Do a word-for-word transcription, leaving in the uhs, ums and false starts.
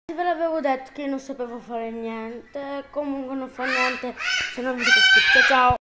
Ve l'avevo detto che io non sapevo fare niente, comunque non fa niente se non vi dico schifo. Ciao ciao!